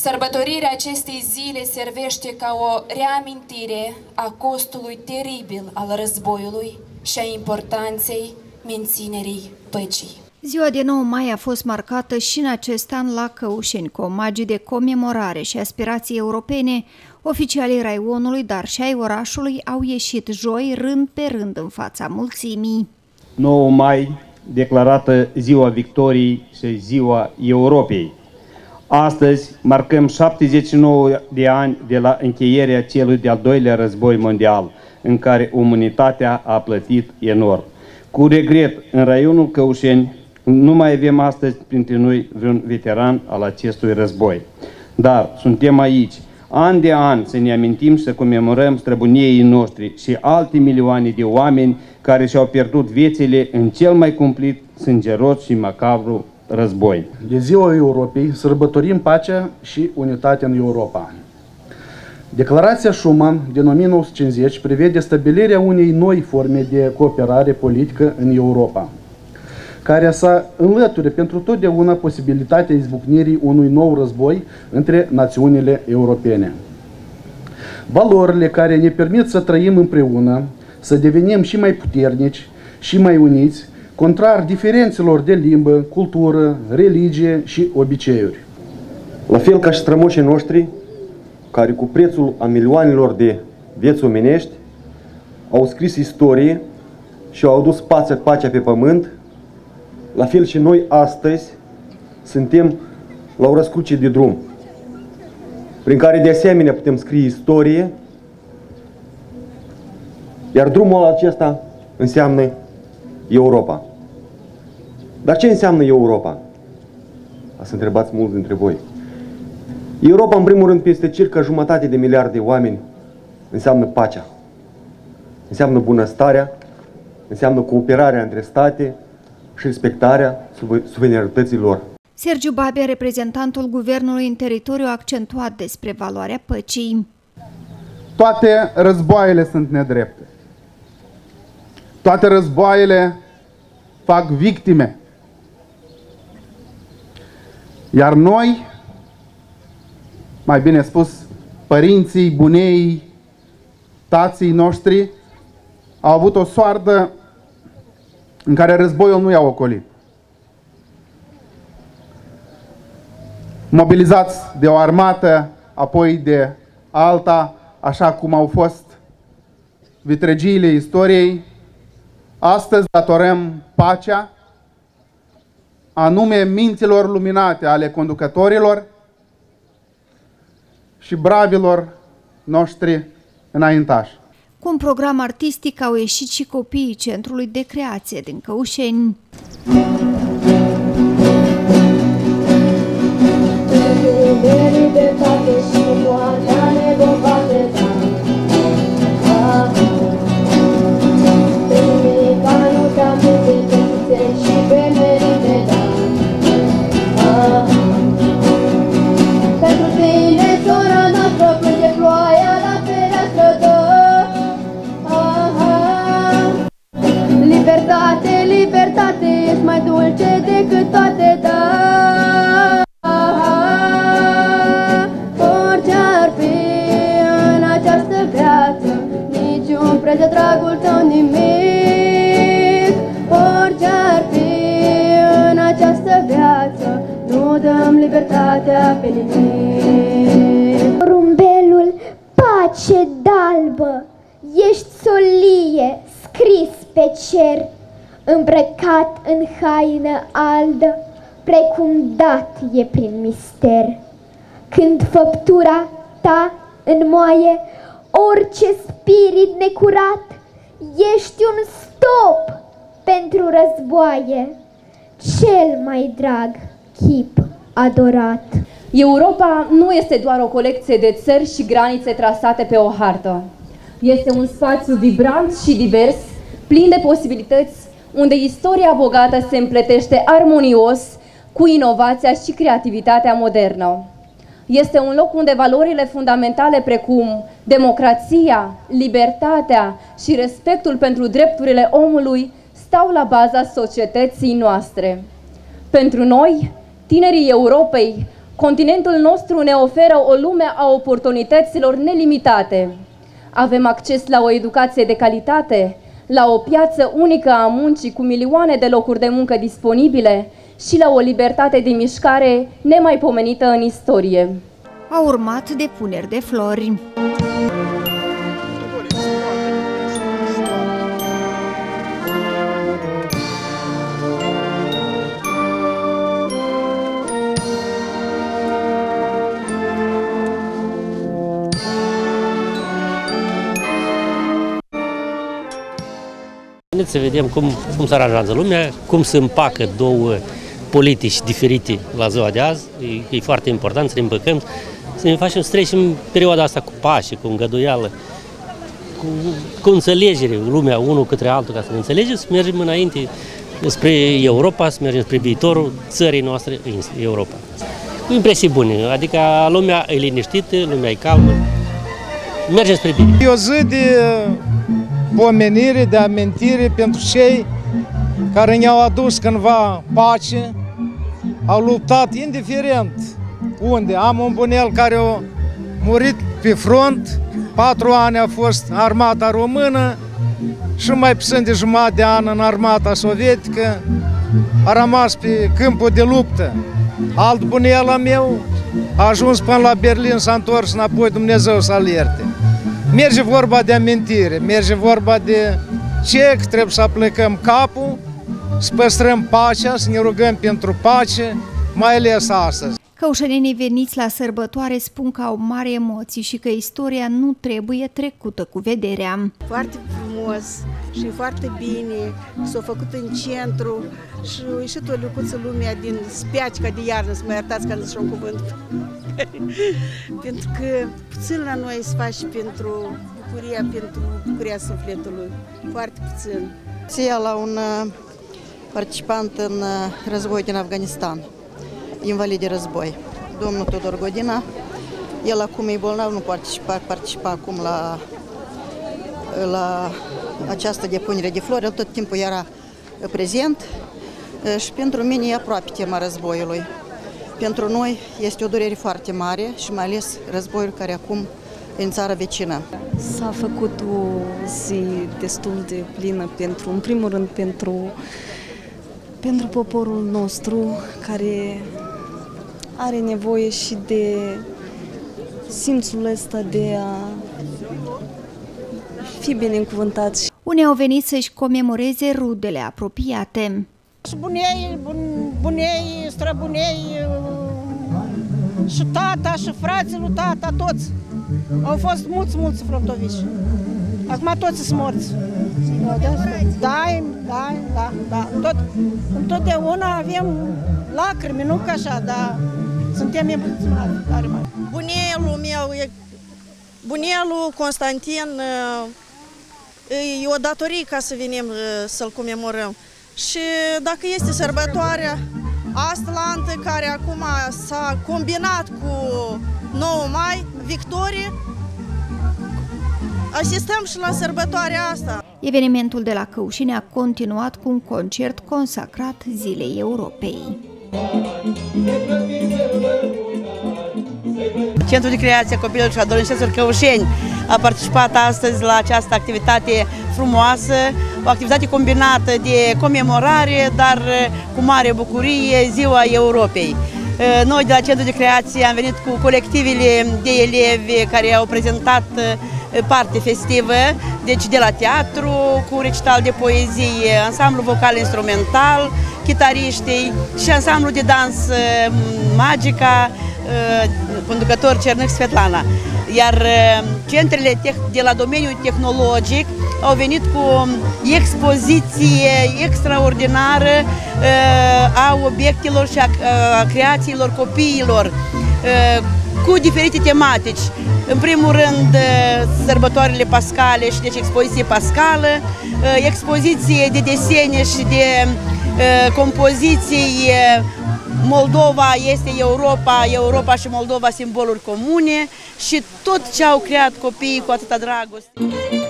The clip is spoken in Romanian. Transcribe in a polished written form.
Sărbătorirea acestei zile servește ca o reamintire a costului teribil al războiului și a importanței menținerii păcii. Ziua de 9 mai a fost marcată și în acest an la Căușeni, cu omagii de comemorare și aspirații europene. Oficialii raionului, dar și ai orașului, au ieșit joi rând pe rând în fața mulțimii. 9 mai, declarată Ziua Victoriei și Ziua Europei. Astăzi marcăm 79 de ani de la încheierea celui de-al doilea război mondial, în care umanitatea a plătit enorm. Cu regret, în raionul Căușeni nu mai avem astăzi printre noi vreun veteran al acestui război. Dar suntem aici, an de an, să ne amintim și să comemorăm străbuniei noștri și alte milioane de oameni care și-au pierdut viețile în cel mai cumplit, sângeros și macabru război. De Ziua Europei sărbătorim pacea și unitatea în Europa. Declarația Schuman din 1950 prevede stabilirea unei noi forme de cooperare politică în Europa, care să înlăture pentru totdeauna posibilitatea izbucnirii unui nou război între națiunile europene. Valorile care ne permit să trăim împreună, să devenim și mai puternici și mai uniți, contrar diferențelor de limbă, cultură, religie și obiceiuri. La fel ca și strămoșii noștri, care cu prețul a milioanelor de vieți omenești au scris istorie și au adus pacea pe pământ, la fel și noi astăzi suntem la o răscruce de drum, prin care de asemenea putem scrie istorie, iar drumul acesta înseamnă Europa. Dar ce înseamnă Europa? Ați întrebați mulți dintre voi. Europa, în primul rând, peste circa 1,5 de miliarde de oameni, înseamnă pacea, înseamnă bunăstarea, înseamnă cooperarea între state și respectarea suveranității lor. Sergiu Babia, reprezentantul guvernului în teritoriu, a accentuat despre valoarea păcii. Toate războaiele sunt nedrepte. Toate războaiele fac victime. Iar noi, mai bine spus, părinții, bunei, tații noștri, au avut o soartă în care războiul nu i-a ocolit. Mobilizați de o armată, apoi de alta, așa cum au fost vitregiile istoriei, astăzi datorăm pacea, anume minților luminate ale conducătorilor și bravilor noștri înaintași. Cu un program artistic au ieșit și copiii Centrului de Creație din Căușeni. Libertate, libertate, ești mai dulce decât toate, da. Orice ar fi în această viață, niciun preț de dragul tău nimic. Orice ar fi în această viață, nu dăm libertatea pe nimic. Porumbelul, pace d'albă, ești solie, scris pe cer, îmbrăcat în haină albă, precum dat e prin mister. Când făptura ta înmoaie orice spirit necurat, ești un stop pentru războaie, cel mai drag chip adorat. Europa nu este doar o colecție de țări și granițe trasate pe o hartă. Este un spațiu vibrant și divers, plin de posibilități, unde istoria bogată se împletește armonios cu inovația și creativitatea modernă. Este un loc unde valorile fundamentale precum democrația, libertatea și respectul pentru drepturile omului stau la baza societății noastre. Pentru noi, tinerii Europei, Continentul nostru ne oferă o lume a oportunităților nelimitate. Avem acces la o educație de calitate, la o piață unică a muncii cu milioane de locuri de muncă disponibile și la o libertate de mișcare nemaipomenită în istorie. A urmat depuneri de flori. Să vedem cum se aranjează lumea, cum se împacă două politici diferite la ziua de azi. E foarte important să ne împăcăm, să ne facem să trecem perioada asta cu pace, cu îngăduială, cu înțelegere, lumea unul către altul, ca să ne înțelegem, să mergem înainte spre Europa, să mergem spre viitorul țării noastre, Europa. Cu impresii bune, adică lumea e liniștită, lumea e calmă, mergem spre bine. E o zi de pomenire, de amintire pentru cei care ne-au adus cândva pace, au luptat indiferent unde. Am un bunel care a murit pe front, 4 ani a fost armata română și mai puțin de jumătate de an în armata sovietică, a rămas pe câmpul de luptă. Alt bunel al meu a ajuns până la Berlin, s-a întors înapoi, Dumnezeu să-l ierte. Merge vorba de amintire, merge vorba de ce trebuie să aplicăm capul, să păstrăm pacea, să ne rugăm pentru pace, mai ales astăzi. Căușenenii veniți la sărbătoare spun că au mari emoții și că istoria nu trebuie trecută cu vederea. Foarte frumos și foarte bine, s-a făcut în centru și a ieșit o lucuță lumea din spiacica de iarnă, să mă iertați că am zis și un cuvânt. Pentru că puțin la noi se face pentru bucuria sufletului, foarte puțin. Ția la un participant în război din Afganistan, invalid de război, domnul Tudor Godina. El acum e bolnav, nu participa acum la această depunere de flori, el tot timpul era prezent și pentru mine e aproape tema războiului. Pentru noi este o durere foarte mare și mai ales războiul care acum e în țara vecină. S-a făcut o zi destul de plină în primul rând pentru poporul nostru care are nevoie și de simțul ăsta de a fi binecuvântați. Unii au venit să-și comemoreze rudele apropiate. Și bunei, străbunei, și tata, și frații lui tata, toți. Au fost mulți fruntoviși. Acum toți sunt morți. Da. Întotdeauna avem lacrimi, nu ca așa, dar suntem emoționați tare mare. Bunelul meu, bunelul Constantin, e o datorie ca să venim să-l comemorăm. Și dacă este sărbătoarea Astlantă, care acum s-a combinat cu 9 mai, victorie, asistăm și la sărbătoarea asta. Evenimentul de la Căușeni a continuat cu un concert consacrat Zilei Europei. Centrul de Creație a Copilor și Adolescenților Căușeni a participat astăzi la această activitate frumoasă, o activitate combinată de comemorare, dar cu mare bucurie, Ziua Europei. Noi de la Centrul de Creație am venit cu colectivele de elevi care au prezentat parte festivă, deci de la teatru, cu recital de poezie, ansamblu vocal-instrumental, chitariștii și ansamblu de dans Magica, conducător Cernic Svetlana. Iar centrele de la domeniul tehnologic au venit cu expoziție extraordinară a obiectelor și a creațiilor copiilor cu diferite tematici. În primul rând, sărbătoarele pascale și deci expoziție pascală, expoziție de desene și de compoziții Moldova este Europa, Europa și Moldova simboluri comune și tot ce au creat copiii cu atâta dragoste.